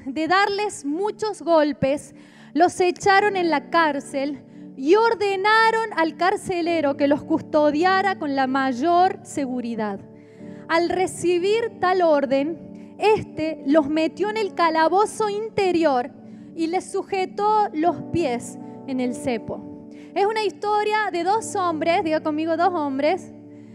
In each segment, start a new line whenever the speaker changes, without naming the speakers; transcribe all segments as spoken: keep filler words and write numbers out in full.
de darles muchos golpes, los echaron en la cárcel y ordenaron al carcelero que los custodiara con la mayor seguridad. Al recibir tal orden, éste los metió en el calabozo interior y les sujetó los pies en el cepo. Es una historia de dos hombres, diga conmigo dos hombres,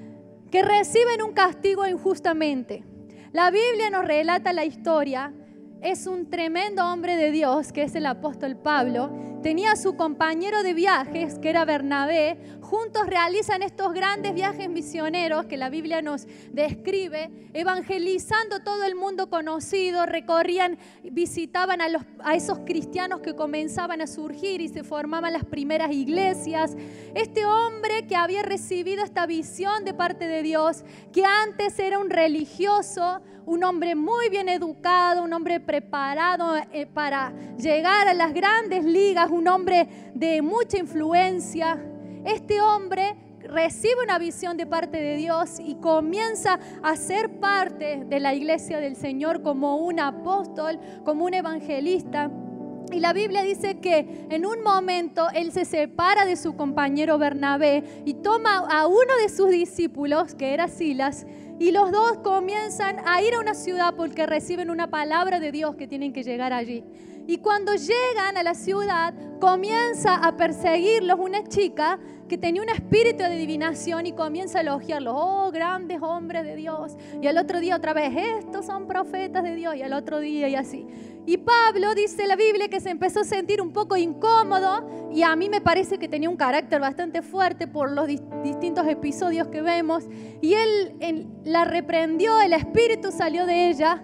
que reciben un castigo injustamente. La Biblia nos relata la historia. Es un tremendo hombre de Dios, que es el apóstol Pablo. Tenía a su compañero de viajes, que era Bernabé. Juntos realizan estos grandes viajes misioneros que la Biblia nos describe, evangelizando todo el mundo conocido. Recorrían, visitaban a, los, a esos cristianos que comenzaban a surgir y se formaban las primeras iglesias. Este hombre que había recibido esta visión de parte de Dios, que antes era un religioso, un hombre muy bien educado, un hombre preparado eh, para llegar a las grandes ligas, un hombre de mucha influencia. Este hombre recibe una visión de parte de Dios y comienza a ser parte de la iglesia del Señor como un apóstol, como un evangelista. Y la Biblia dice que en un momento él se separa de su compañero Bernabé y toma a uno de sus discípulos, que era Silas, y los dos comienzan a ir a una ciudad porque reciben una palabra de Dios que tienen que llegar allí. Y cuando llegan a la ciudad, comienza a perseguirlos una chica que tenía un espíritu de adivinación y comienza a elogiarlos. Oh, grandes hombres de Dios. Y al otro día otra vez, estos son profetas de Dios. Y al otro día y así. Y Pablo, dice la Biblia, que se empezó a sentir un poco incómodo, y a mí me parece que tenía un carácter bastante fuerte por los dis- distintos episodios que vemos. Y él, él la reprendió, el espíritu salió de ella,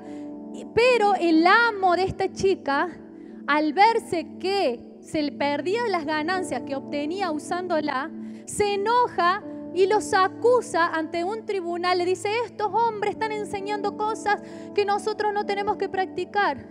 pero el amo de esta chica, al verse que se le perdían las ganancias que obtenía usándola, se enoja y los acusa ante un tribunal. Le dice, estos hombres están enseñando cosas que nosotros no tenemos que practicar.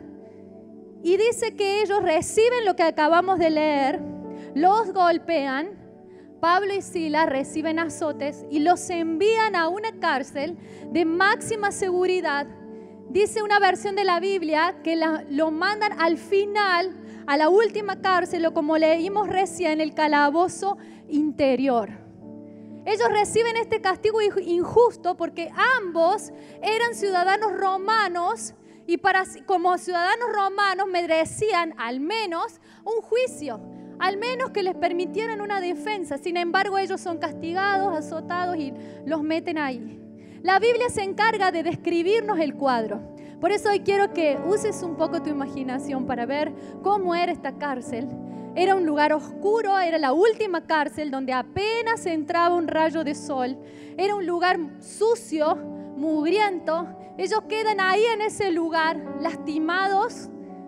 Y dice que ellos reciben lo que acabamos de leer, los golpean, Pablo y Silas reciben azotes y los envían a una cárcel de máxima seguridad. Dice una versión de la Biblia que la, lo mandan al final, a la última cárcel, o como leímos recién, el calabozo interior. Ellos reciben este castigo injusto porque ambos eran ciudadanos romanos y para, como ciudadanos romanos merecían al menos un juicio, al menos que les permitieran una defensa. Sin embargo, ellos son castigados, azotados y los meten ahí. La Biblia se encarga de describirnos el cuadro. Por eso hoy quiero que uses un poco tu imaginación para ver cómo era esta cárcel. Era un lugar oscuro, era la última cárcel donde apenas entraba un rayo de sol. Era un lugar sucio, mugriento. Ellos quedan ahí en ese lugar, lastimados,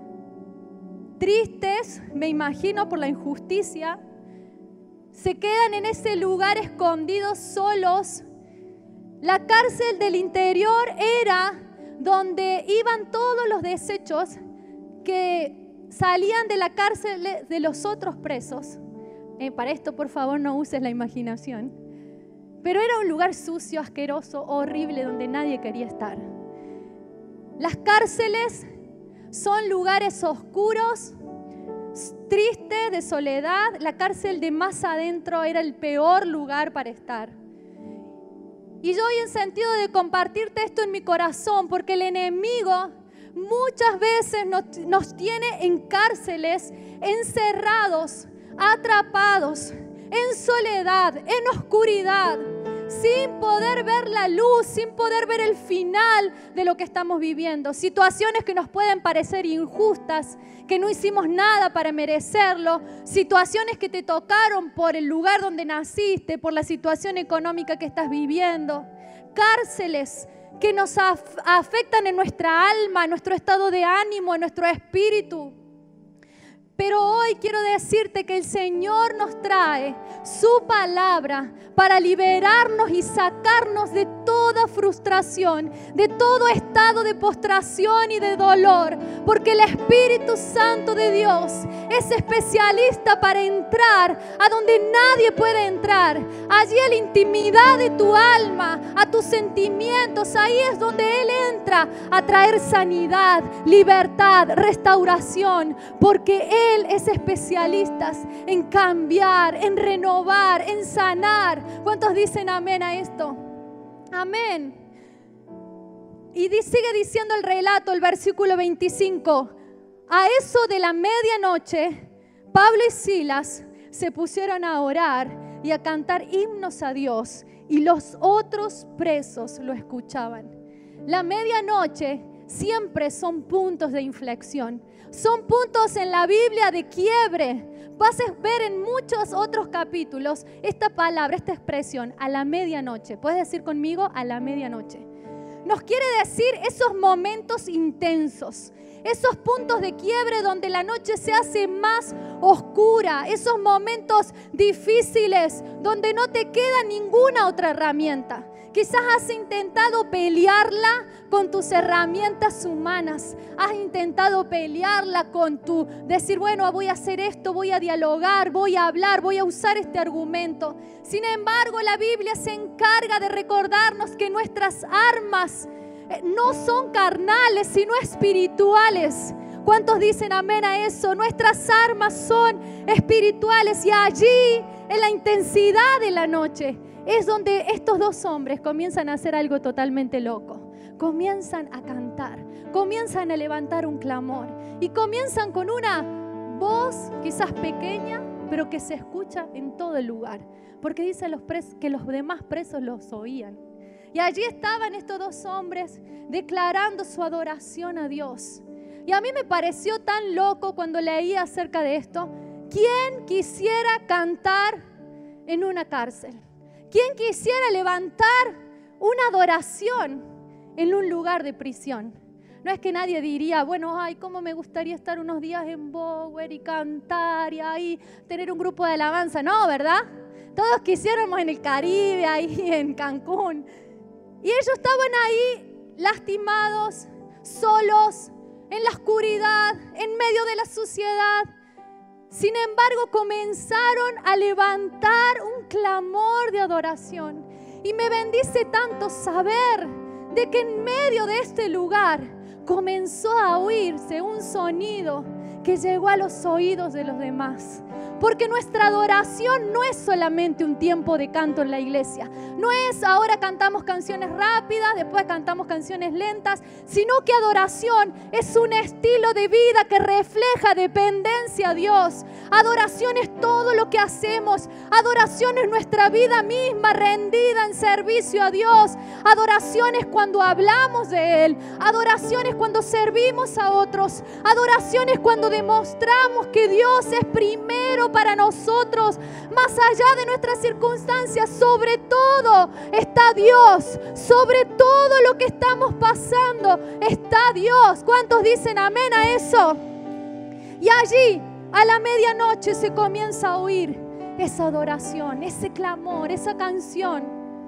tristes, me imagino, por la injusticia. Se quedan en ese lugar escondidos, solos. La cárcel del interior era donde iban todos los desechos que salían de la cárcel de los otros presos. Eh, para esto, por favor, no uses la imaginación. Pero era un lugar sucio, asqueroso, horrible, donde nadie quería estar. Las cárceles son lugares oscuros, tristes, de soledad. La cárcel de más adentro era el peor lugar para estar. Y yo hoy en sentido de compartirte esto en mi corazón, porque el enemigo muchas veces nos, nos tiene en cárceles, encerrados, atrapados, en soledad, en oscuridad, sin poder ver la luz, sin poder ver el final de lo que estamos viviendo. Situaciones que nos pueden parecer injustas, que no hicimos nada para merecerlo. Situaciones que te tocaron por el lugar donde naciste, por la situación económica que estás viviendo. Cárceles que nos af- afectan en nuestra alma, en nuestro estado de ánimo, en nuestro espíritu. Pero hoy quiero decirte que el Señor nos trae su palabra para liberarnos y sacarnos de todo toda frustración, de todo estado de postración y de dolor, porque el Espíritu Santo de Dios es especialista para entrar a donde nadie puede entrar. Allí en la intimidad de tu alma, a tus sentimientos, ahí es donde Él entra a traer sanidad, libertad, restauración, porque Él es especialista en cambiar, en renovar, en sanar. ¿Cuántos dicen amén a esto? Amén. Y sigue diciendo el relato, el versículo veinticinco. A eso de la medianoche, Pablo y Silas se pusieron a orar y a cantar himnos a Dios, y los otros presos lo escuchaban. La medianoche siempre son puntos de inflexión, son puntos en la Biblia de quiebre. Vas a ver en muchos otros capítulos esta palabra, esta expresión, a la medianoche. ¿Puedes decir conmigo? A la medianoche. Nos quiere decir esos momentos intensos, esos puntos de quiebre donde la noche se hace más oscura, esos momentos difíciles donde no te queda ninguna otra herramienta. Quizás has intentado pelearla con tus herramientas humanas. Has intentado pelearla con tu decir, bueno, voy a hacer esto, voy a dialogar, voy a hablar, voy a usar este argumento. Sin embargo, la Biblia se encarga de recordarnos que nuestras armas no son carnales, sino espirituales. ¿Cuántos dicen amén a eso? Nuestras armas son espirituales, y allí, en la intensidad de la noche, es donde estos dos hombres comienzan a hacer algo totalmente loco. Comienzan a cantar, comienzan a levantar un clamor y comienzan con una voz quizás pequeña, pero que se escucha en todo el lugar. Porque dice los pres- que los demás presos los oían. Y allí estaban estos dos hombres declarando su adoración a Dios. Y a mí me pareció tan loco cuando leí acerca de esto. ¿Quién quisiera cantar en una cárcel? ¿Quién quisiera levantar una adoración en un lugar de prisión? No es que nadie diría, bueno, ay, cómo me gustaría estar unos días en Bower y cantar y ahí tener un grupo de alabanza. No, ¿verdad? Todos quisiéramos en el Caribe, ahí en Cancún. Y ellos estaban ahí lastimados, solos, en la oscuridad, en medio de la suciedad. Sin embargo, comenzaron a levantar un clamor de adoración. Y me bendice tanto saber de que en medio de este lugar comenzó a oírse un sonido que llegó a los oídos de los demás. Porque nuestra adoración no es solamente un tiempo de canto en la iglesia. No es ahora cantamos canciones rápidas, después cantamos canciones lentas, sino que adoración es un estilo de vida que refleja dependencia a Dios. Adoración es todo lo que hacemos. Adoración es nuestra vida misma rendida en servicio a Dios. Adoración es cuando hablamos de Él. Adoración es cuando servimos a otros. Adoración es cuando demostramos que Dios es primero para nosotros, más allá de nuestras circunstancias. Sobre todo está Dios, sobre todo lo que estamos pasando está Dios. ¿Cuántos dicen amén a eso? Y allí a la medianoche se comienza a oír esa adoración, ese clamor, esa canción,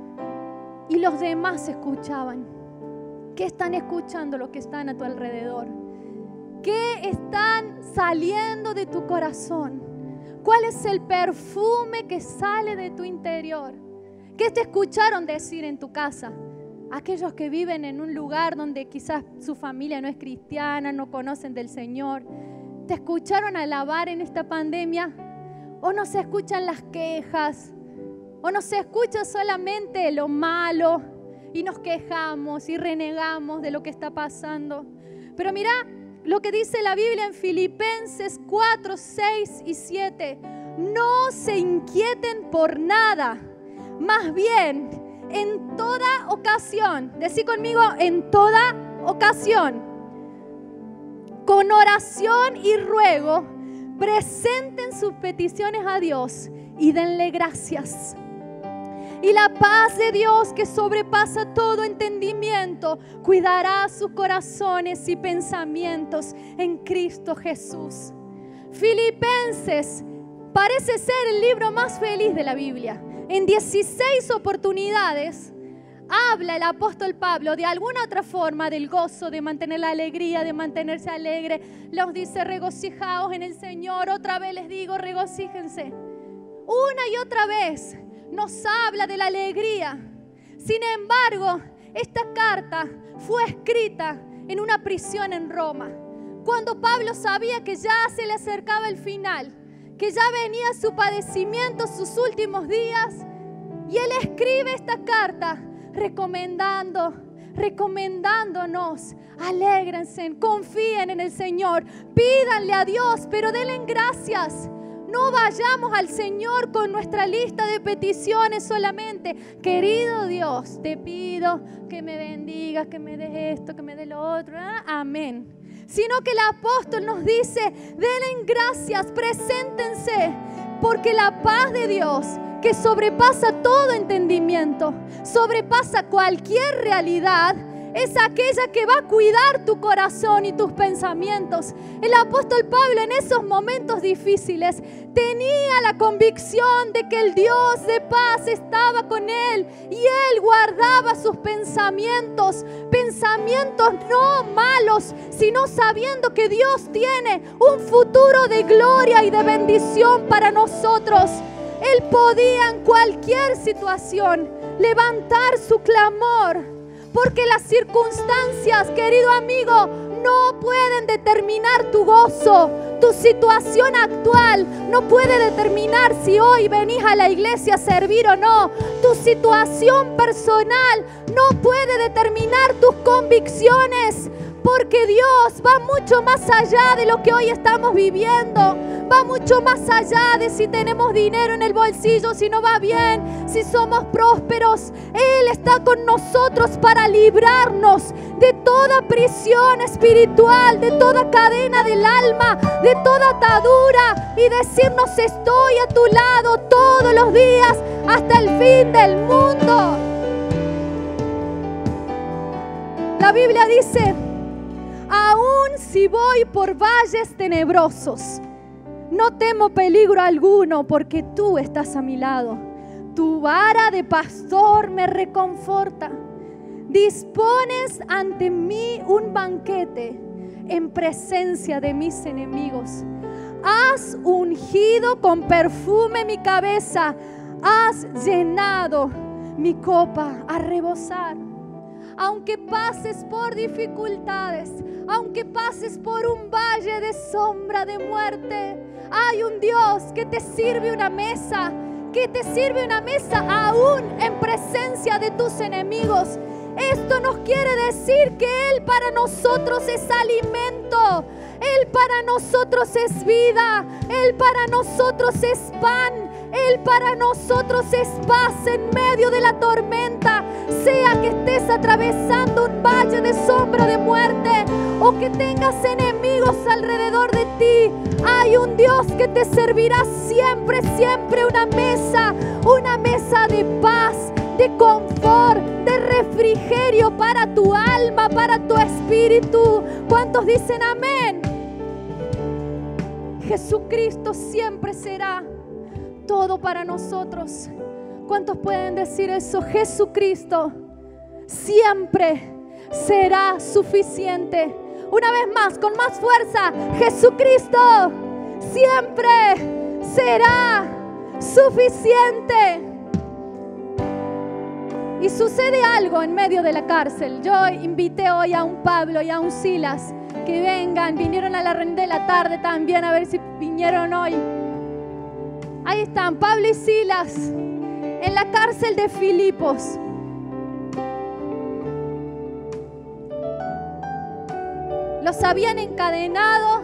y los demás escuchaban. ¿Qué están escuchando los que están a tu alrededor? ¿Qué están saliendo de tu corazón? ¿Cuál es el perfume que sale de tu interior? ¿Qué te escucharon decir en tu casa? Aquellos que viven en un lugar donde quizás su familia no es cristiana, no conocen del Señor, ¿te escucharon alabar en esta pandemia? ¿O no se escuchan las quejas? ¿O no se escucha solamente lo malo y nos quejamos y renegamos de lo que está pasando? Pero mira lo que dice la Biblia en Filipenses cuatro, seis y siete. No se inquieten por nada, más bien en toda ocasión, decí conmigo, en toda ocasión, con oración y ruego, presenten sus peticiones a Dios y denle gracias. Y la paz de Dios, que sobrepasa todo entendimiento, cuidará sus corazones y pensamientos en Cristo Jesús. Filipenses parece ser el libro más feliz de la Biblia. En dieciséis oportunidades habla el apóstol Pablo de alguna otra forma del gozo, de mantener la alegría, de mantenerse alegre. Los dice: regocijaos en el Señor. Otra vez les digo: regocíjense. Una y otra vez nos habla de la alegría. Sin embargo, esta carta fue escrita en una prisión en Roma, cuando Pablo sabía que ya se le acercaba el final, que ya venía su padecimiento, sus últimos días, y él escribe esta carta recomendando, recomendándonos: alégrense, confíen en el Señor, pídanle a Dios, pero denle gracias. No vayamos al Señor con nuestra lista de peticiones solamente. Querido Dios, te pido que me bendigas, que me des esto, que me des lo otro. ¿eh? Amén. Sino que el apóstol nos dice: denle gracias, preséntense, porque la paz de Dios, que sobrepasa todo entendimiento, sobrepasa cualquier realidad, es aquella que va a cuidar tu corazón y tus pensamientos. El apóstol Pablo en esos momentos difíciles tenía la convicción de que el Dios de paz estaba con él, y él guardaba sus pensamientos, pensamientos no malos, sino sabiendo que Dios tiene un futuro de gloria y de bendición para nosotros. Él podía en cualquier situación levantar su clamor, porque las circunstancias, querido amigo, no pueden determinar tu gozo. Tu situación actual no puede determinar si hoy venís a la iglesia a servir o no. Tu situación personal no puede determinar tus convicciones, porque Dios va mucho más allá de lo que hoy estamos viviendo. Va mucho más allá de si tenemos dinero en el bolsillo, si no va bien, si somos prósperos. Él está con nosotros para librarnos de toda prisión espiritual, de toda cadena del alma, de toda atadura, y decirnos: estoy a tu lado todos los días hasta el fin del mundo. La Biblia dice: aún si voy por valles tenebrosos, no temo peligro alguno, porque tú estás a mi lado. Tu vara de pastor me reconforta. Dispones ante mí un banquete en presencia de mis enemigos. Has ungido con perfume mi cabeza. Has llenado mi copa a rebosar. Aunque pases por dificultades, aunque pases por un valle de sombra de muerte, hay un Dios que te sirve una mesa, que te sirve una mesa aún en presencia de tus enemigos. Esto nos quiere decir que Él para nosotros es alimento, Él para nosotros es vida, Él para nosotros es pan, Él para nosotros es paz en medio de la tormenta. Sea que estés atravesando un valle de sombra de muerte o que tengas enemigos alrededor de ti, hay un Dios que te servirá siempre, siempre una mesa, una mesa de paz, de confort, de refrigerio para tu alma, para tu espíritu. ¿Cuántos dicen amén? Jesucristo siempre será todo para nosotros. ¿Cuántos pueden decir eso? Jesucristo siempre será suficiente. Una vez más, con más fuerza: Jesucristo siempre será suficiente. Y sucede algo en medio de la cárcel. Yo invité hoy a un Pablo y a un Silas que vengan. Vinieron a la reunión de la tarde también, a ver si vinieron hoy. Ahí están, Pablo y Silas, en la cárcel de Filipos. Los habían encadenado.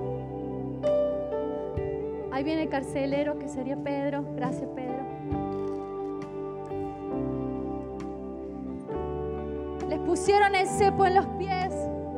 Ahí viene el carcelero, que sería Pedro. Gracias, Pedro. Les pusieron el cepo en los pies.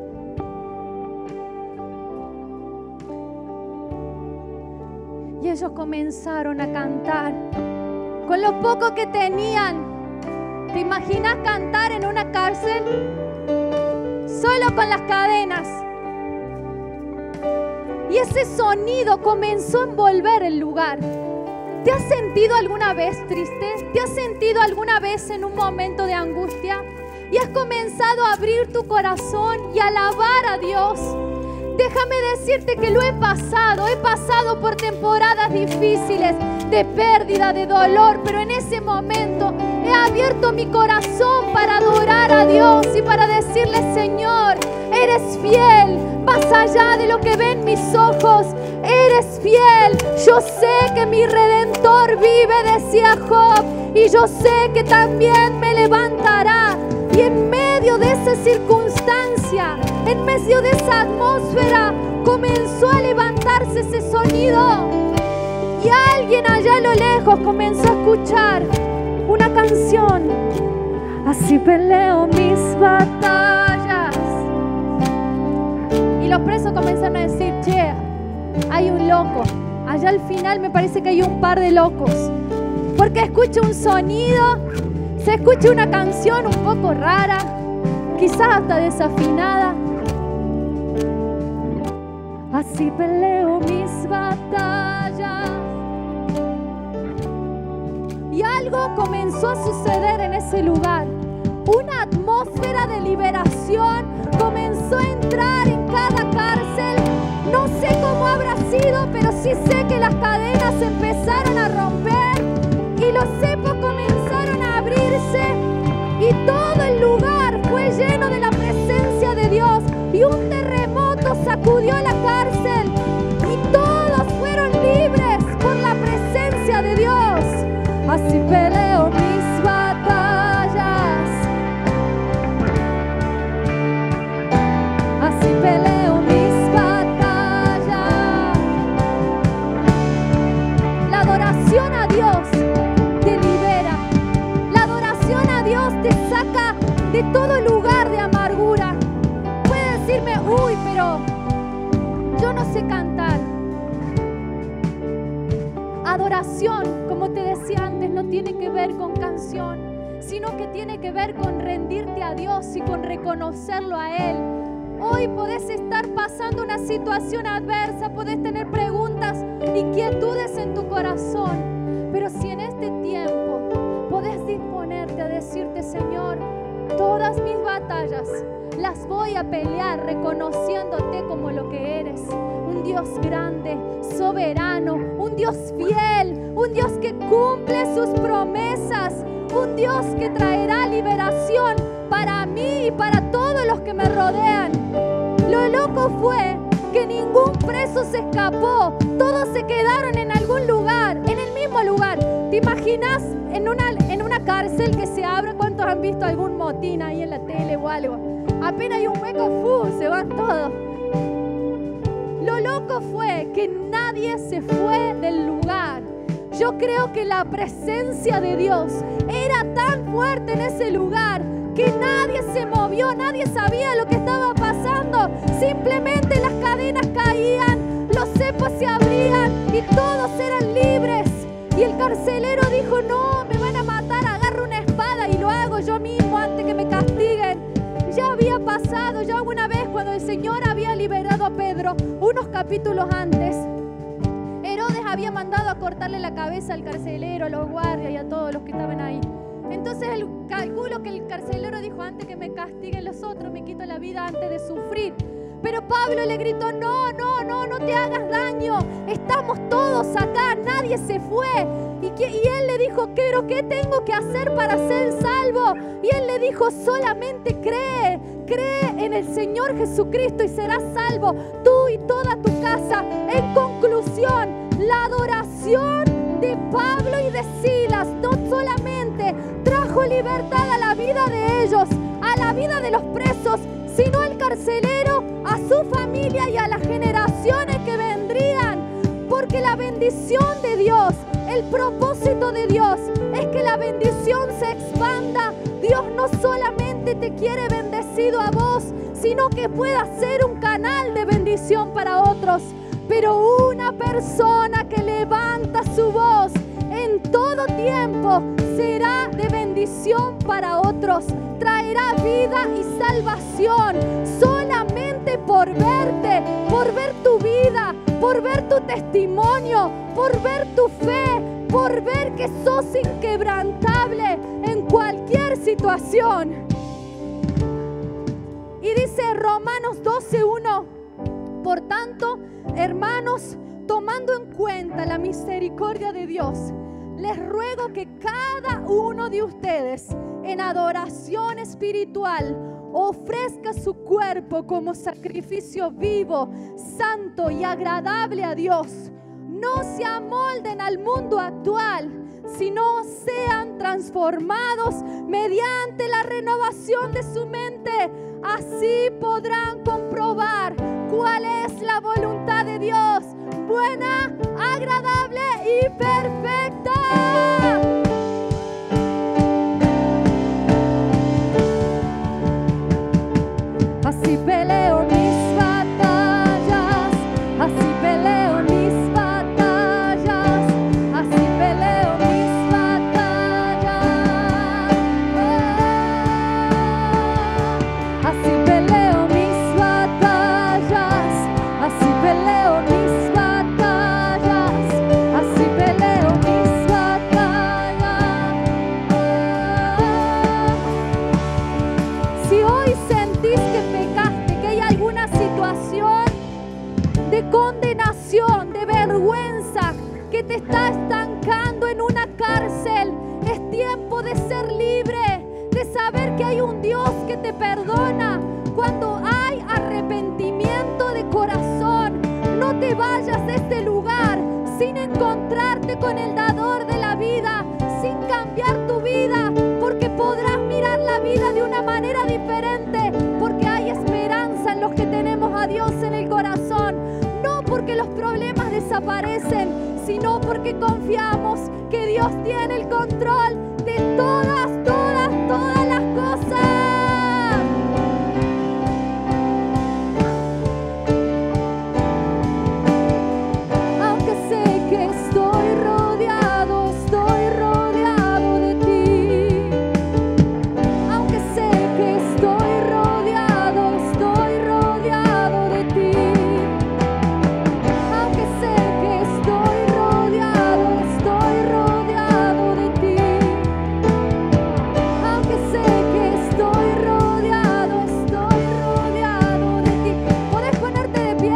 Y ellos comenzaron a cantar con lo poco que tenían. ¿Te imaginas cantar en una cárcel? Solo con las cadenas. Y ese sonido comenzó a envolver el lugar. ¿Te has sentido alguna vez triste? ¿Te has sentido alguna vez en un momento de angustia? Y has comenzado a abrir tu corazón y a alabar a Dios. Déjame decirte que lo he pasado, he pasado por temporadas difíciles, de pérdida, de dolor, pero en ese momento he abierto mi corazón para adorar a Dios y para decirle: Señor, eres fiel, más allá de lo que ven mis ojos, eres fiel. Yo sé que mi Redentor vive, decía Job, y yo sé que también me levantará. Y en medio de esa circunstancia, en medio de esa atmósfera, comenzó a levantarse ese sonido. Y alguien allá a lo lejos comenzó a escuchar una canción. Así peleo mis batallas. Y los presos comenzaron a decir: che, hay un loco. Allá al final me parece que hay un par de locos. Porque escucho un sonido, se escucha una canción un poco rara, quizás hasta desafinada. Así peleo mis batallas. Y algo comenzó a suceder en ese lugar. Una atmósfera de liberación comenzó a entrar en cada cárcel. No sé cómo habrá sido, pero sí sé que las cadenas se empezaron a romper y los cepos comenzaron a abrirse y todo el lugar fue lleno de la presencia de Dios. Y un terremoto sacudió la cárcel y todos fueron libres por la presencia de Dios. Así peleo mis batallas. Así peleo mis batallas. La adoración a Dios te libera. La adoración a Dios te saca de todo lugar de amargura. Puede decirme: uy, pero yo no sé cantar. Adoración, como te decía antes, no tiene que ver con canción, sino que tiene que ver con rendirte a Dios y con reconocerlo a Él. Hoy podés estar pasando una situación adversa, podés tener preguntas, inquietudes en tu corazón, pero si en este tiempo podés disponerte a decirte: Señor, todas mis batallas las voy a pelear reconociéndote como lo que eres, un Dios grande, soberano, un Dios fiel, un Dios que cumple sus promesas, un Dios que traerá liberación para mí y para todos los que me rodean. Lo loco fue que ningún preso se escapó, todos se quedaron en algún lugar, en el mismo lugar. ¿Te imaginas en una, en una cárcel que se abre? ¿Cuántos han visto algún motín ahí en la tele o algo? Apenas hay un hueco, ¡fu! Se van todos. Lo loco fue que nadie se fue del lugar. Yo creo que la presencia de Dios era tan fuerte en ese lugar que nadie se movió, nadie sabía lo que estaba pasando. Simplemente las cadenas caían, los cepos se abrían y todos eran libres. Y el carcelero dijo: no, me van a matar, agarro una espada y lo hago yo mismo antes que me castiguen. Ya había pasado, ya una vez cuando el Señor había liberado a Pedro, unos capítulos antes, Herodes había mandado a cortarle la cabeza al carcelero, a los guardias y a todos los que estaban ahí. Entonces el, calculo que el carcelero dijo: antes que me castiguen los otros, me quito la vida antes de sufrir. Pero Pablo le gritó: no, no, no, no te hagas daño, estamos todos acá, nadie se fue. Y, que, y él le dijo: ¿pero qué tengo que hacer para ser salvo? Y él le dijo: solamente cree, cree en el Señor Jesucristo y serás salvo, tú y toda tu casa. En conclusión, la adoración de Pablo y de Silas no solamente trajo libertad a la vida de ellos, a la vida de los presos, sino al carcelero, a su familia y a las generaciones que vendrían. Porque la bendición de Dios, el propósito de Dios es que la bendición se expanda. Dios no solamente te quiere bendecido a vos, sino que puedas ser un canal de bendición para otros. Pero una persona que levanta su voz en todo tiempo será de bendición para otros. Traerá vida y salvación solamente por verte, por ver tu vida, por ver tu testimonio, por ver tu fe. por ver que sos inquebrantable en cualquier situación. Y dice Romanos doce uno, por tanto, hermanos, tomando en cuenta la misericordia de Dios, les ruego que cada uno de ustedes en adoración espiritual ofrezca su cuerpo como sacrificio vivo, santo y agradable a Dios. No se amolden al mundo actual, sino sean transformados mediante la renovación de su mente. Así podrán comprobar cuál es la voluntad de Dios, buena, agradable y perfecta. Así peleo mis batallas, así peleo mis batallas, así peleo mis batallas. Oh, así peleo mis batallas, así peleo mis batallas, así peleo mis batallas. Oh, si hoy sentís que pecaste, que hay alguna situación de condenación, de vergüenza, que te está estancando en una cárcel, es tiempo de ser libre, de saber que hay un Dios que te perdona. Cuando hay arrepentimiento de corazón, no te vayas de este lugar sin encontrarte con el dador de la vida, sin cambiar tu vida, porque podrás mirar la vida de una manera diferente, porque hay esperanza en los que tenemos a Dios en el corazón. No porque los problemas desaparecen, sino porque confiamos que Dios tiene el control de todas, todas, todas las cosas. Aunque sé que estoy rodeado, estoy rodeado de ti. Aunque sé que estoy rodeado, estoy rodeado de ti. Aunque sé que estoy rodeado, estoy rodeado de ti. Aunque sé que estoy rodeado, estoy rodeado de ti. ¿Podés ponerte de pie?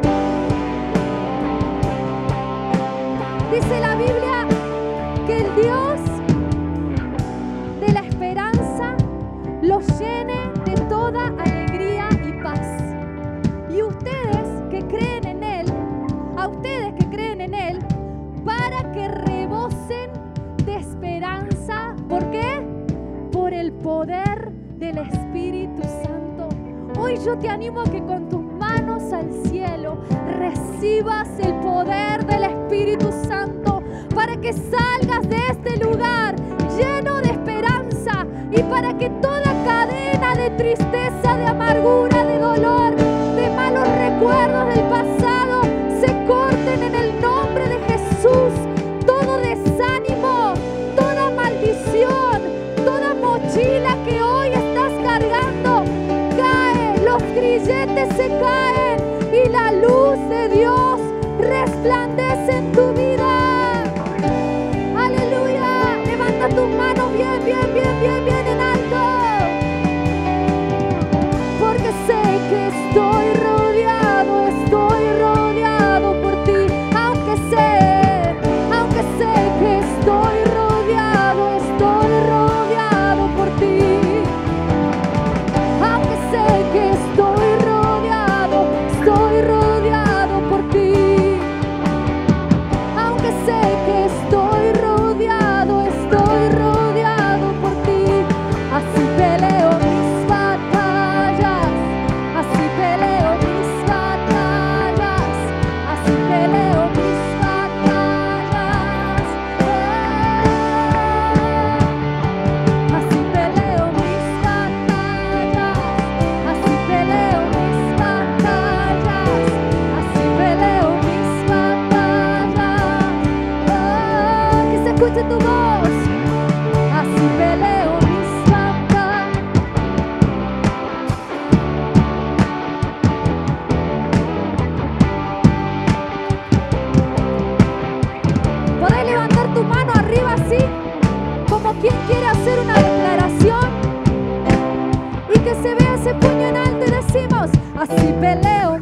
Dice la Biblia que el Dios de la esperanza los llene de toda alegría y paz. Y ustedes que creen en Él, a ustedes que creen en Él, para que rebosen de esperanza. ¿Por qué? Por el poder del Espíritu Santo. Hoy yo te animo a que con tus manos al cielo recibas el poder del Espíritu Santo, para que salgas de este lugar lleno de esperanza y para que toda cadena de tristeza, de amargura, de dolor, de malos recuerdos del pasado se corten en el nombre de Jesús. Todo desánimo, toda maldición, toda mochila que hoy estás cargando cae, los grilletes se caen y la luz de Dios resplandece en tu vida. Aleluya. Levanta tus manos bien, bien, bien, bien, bien en alto. Porque sé que estoy rodeado, estoy rodeado por ti. Aunque sé, aunque sé que estoy rodeado, estoy rodeado por ti. Aunque sé que estoy rodeado, estoy rodeado por ti. Aunque sé que estoy rodeado, estoy rodeado por ti. Así peleo mis batallas, así peleo mis batallas, así peleo mis batallas. Oh, así peleo mis batallas, así peleo mis batallas, así peleo mis batallas. Oh, que se escuche tu voz. Así peleo mis batallas. Podés levantar tus ¿Quién quiere hacer una declaración? Y que se vea ese puño en alto y decimos, así peleo.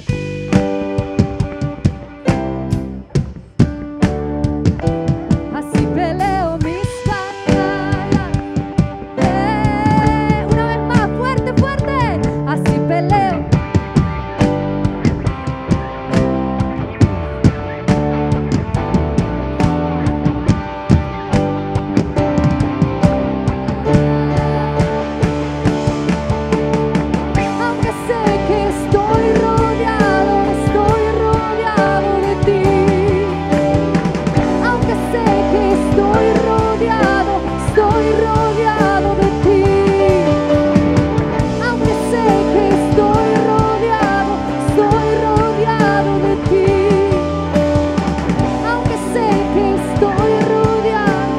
Así peleo mis batallas. Eh, una vez más, fuerte, fuerte. Así peleo. Aunque sé que estoy rodeado, estoy rodeado de ti. Aunque sé que estoy rodeado, estoy rodeado de ti. Aunque sé que estoy rodeado, estoy rodeado de ti. Aunque sé que estoy rodeado.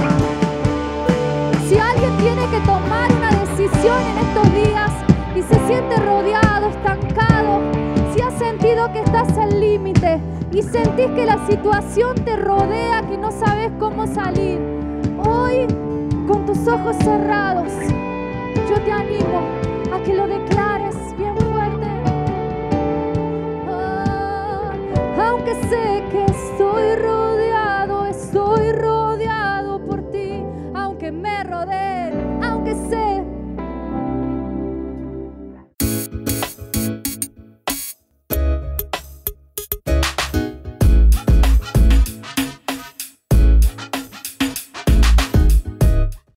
Si alguien tiene que tomar una decisión en estos días y se siente rodeado, estancado, si has sentido que estás al límite y sentís que la situación te rodea, que no sabes cómo salir, hoy con tus ojos cerrados, yo te animo a que lo declares bien fuerte. Ah, aunque sé